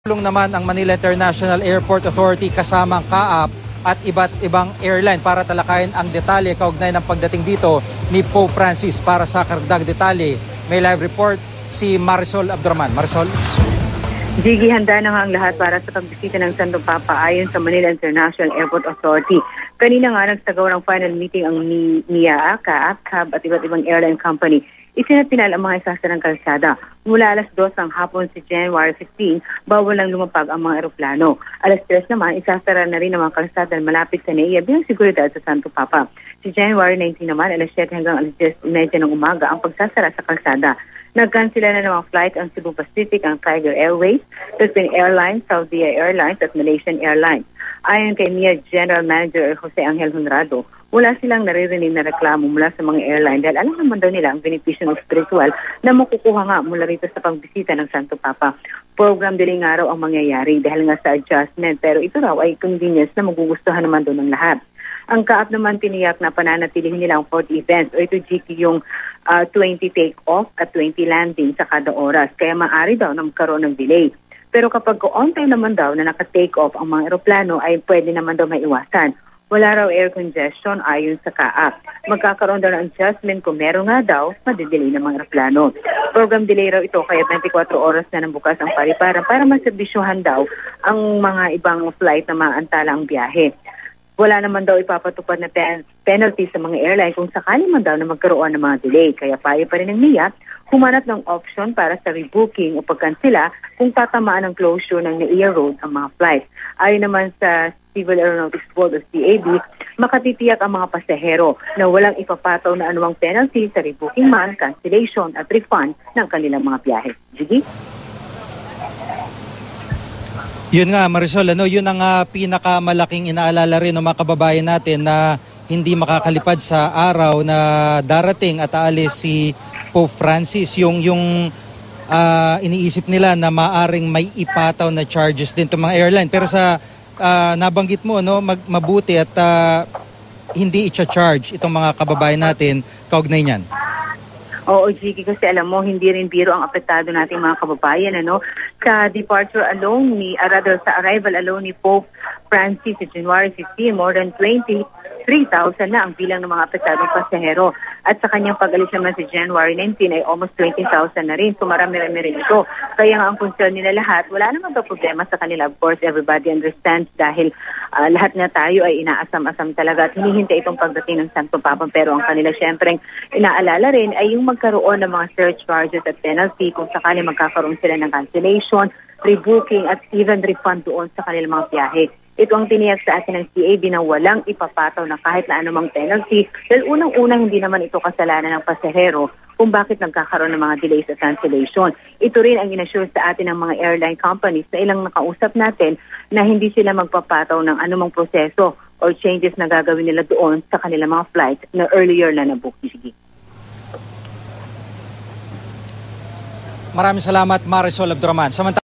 Tulong naman ang Manila International Airport Authority kasamang CAAP at iba't ibang airline para talakayin ang detalye kaugnay ng pagdating dito ni Pope Francis. Para sa karagdag detalye, may live report si Marisol Abdurman. Marisol? Gigi, handa na nga ang lahat para sa pagbisita ng Santo Papa ayon sa Manila International Airport Authority. Kanina nga nagsagawa ng final meeting ang NIA, CAAP, CAB at iba't ibang airline company. Isinapinal ang mga isasarang kalsada. Mula alas 2 ng hapon si January 15, bawal lang lumapag ang mga eroplano. Alas 3 naman, isasara na rin ang mga kalsada malapit sa NIA bilang seguridad sa Santo Papa. Si January 19 naman, alas 7 hanggang alas 10:30 ng umaga ang pagsasara sa kalsada. Nagkansila na ng mga flight ang Cebu Pacific, ang Tiger Airways, Philippine Airlines, Saudi Airlines at Malaysian Airlines. Ayon kay NIA General Manager Jose Angel Honrado, wala silang naririnig na reklamo mula sa mga airline dahil alam naman daw nila ang benepisyo ng spiritual na makukuha nga mula rito sa pagbisita ng Santo Papa. Program delay nga raw ang mangyayari dahil nga sa adjustment, pero ito raw ay convenience na magugustuhan naman doon ng lahat. Ang CAAP naman tiniyak na pananatilihin nila ang 40 events o ito GT yung 20 take-off at 20 landing sa kada oras. Kaya maaari daw na magkaroon ng delay. Pero kapag on time naman daw na naka-take off ang mga eroplano ay pwede naman daw maiwasan. Wala raw air congestion ayon sa CAAP. Magkakaroon daw ng adjustment kung meron nga daw, madidelay ng mga eroplano. Program delay raw ito kaya 24 oras na nang bukas ang paliparan para maserbisyuhan daw ang mga ibang flight na maantala ang biyahe. Wala naman daw ipapatupad na penalty sa mga airline kung sakali man daw na magkaroon ng mga delay. Kaya payo pa rin ng NIA, humanap ng option para sa rebooking o pagkansela kung tatamaan ng closure ng NAIA Road ang mga flight. Ayon naman sa Civil Aeronautics Board o CAB, makatitiyak ang mga pasahero na walang ipapataw na anumang penalty sa rebooking man, cancellation at refund ng kanilang mga biyahe. Gigi? Yun nga Marisol, yun ang pinakamalaking inaalala rin ng mga kababayan natin na hindi makakalipad sa araw na darating at aalis si Pope Francis. Yung iniisip nila na maaring may ipataw na charges din itong mga airline. Pero sa nabanggit mo, mabuti at hindi i-charge itong mga kababayan natin kaugnay niyan. Oo, Gigi, kasi alam mo, hindi rin biro ang apektado nating mga kababayan. Sa departure alone, sa arrival alone ni Pope Francis sa January 15, more than 23,000 na ang bilang ng mga apektadong pasahero. At sa kanyang pag-alis naman sa January 19 ay almost 20,000 na rin. So marami-rami rin ito. Kaya nga ang concern nila lahat, wala naman daw problema sa kanila. Of course, everybody understands dahil lahat nga tayo ay inaasam-asam talaga at hinihintay itong pagdating ng Santo Papa. Pero ang kanila syempre inaalala rin ay yung magkaroon ng mga surcharges at penalty kung sakali magkakaroon sila ng cancellation, rebooking at even refund doon sa kanilang mga biyahe. Ito ang tiniyak sa atin ng CAB na walang ipapataw na kahit na anumang penalty dahil unang-unang hindi naman ito kasalanan ng pasahero kung bakit nagkakaroon ng mga delays at cancellation. Ito rin ang inassure sa atin ng mga airline companies na ilang nakausap natin na hindi sila magpapataw ng anumang proseso or changes na gagawin nila doon sa kanilang mga flights na earlier na nabook. Maraming salamat Marisol Abdurman.